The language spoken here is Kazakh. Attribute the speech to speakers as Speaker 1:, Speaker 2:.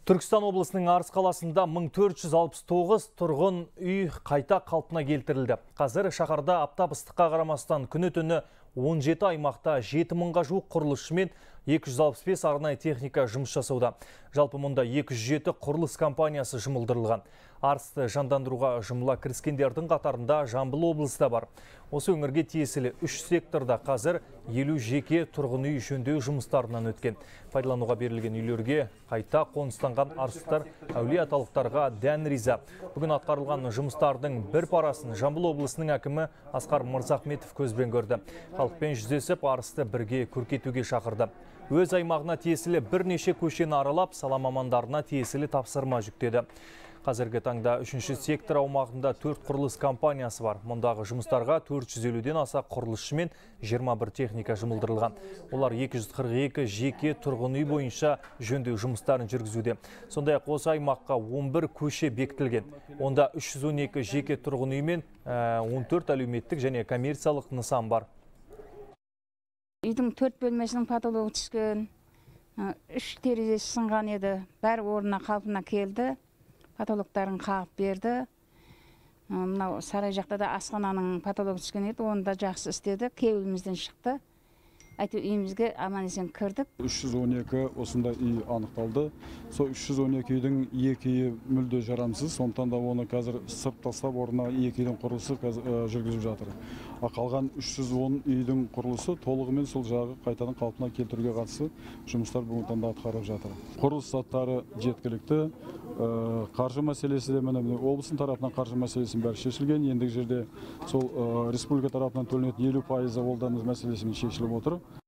Speaker 1: Түркістан облысының Арыс қаласында 1469 тұрғын үй қайта қалпына келтірілді. Қазір шаһарда аптап ыстыққа қарамастан күні-түні 17 аймақта 7000-ға жуық құрылысшы мен 265 арнайы техника жұмыс жасауда. Жалпы мұнда 207 құрылыс компаниясы жұмылдырылған. Арысты жандандыруға жұмыла кіріскендердің қатарында Жамбыл облысы да бар. Осы өңірге тиесілі 3 секторда қазір 50 жеке тұрғын үй жөндеу жұмыстарынан өткен. Пайдалануға берілген үйлерге қайта қоныстанған арыстықтар әулиеаталықтарға дән риза. Бүгін атқарылған жұмыстардың бір парасын Жамбыл облысының әкімі Асқар Мырзахметов көзбен көрді. Халықпен жүздесіп, Арысты бірге көркейтуге шақырды. Өз аймағына тиесілі бірнеше көшені аралап, сала мамандарына тиесілі тапсырма жүктеді. Қазіргі таңда 3-ші сектор аумағында 4 құрылыс компаниясы бар. Мұндағы жұмыстарға 450-ден аса құрылысшы мен 21 техника жұмылдырылған. Олар 242 жеке тұрғын үй бойынша жөндеу жұмыстарын жүргізуде. Сондай-ақ осы аймаққа 11 көше бекітілген. Онда 312 жеке тұрғын үй мен 14 әлеуметтік және коммерциялық нысан бар.
Speaker 2: Үйдің 4 бөлмесінің потологы түскен, 3 терезесі сынған еді. Бәрі орнына қалпына келді. Потологтарын қағып берді. Мынау сарай жақта да асхананың потологы түскен еді, оны да жақсы істеді. Кеуілімізден шықты. Әйтеуір үйімізге аман-есен кірдік.
Speaker 3: 312 осында үй анықталды. Сол 312 үйдің 2 үйі мүлде жарамсыз, сондықтан да оны қазір сырт тастап, орнына 2 үйдің құрылысы жүргізіп жатыр. Қалған 310 үйдің құрылысы толығымен сол жағы қайтадан қалпына келтіруге қатысты жұмыстар бүгінгі таңда атқарылып жатыр. Құрылыс заттары жеткілікті. Қаржы мәселесі де міне облыстың тарапынан қаржы мәселесінің бәрі шешілген. Ендігі жерде сол республика тарапынан төленетін 50% қолдамыз мәселесімен шешіліп отыр.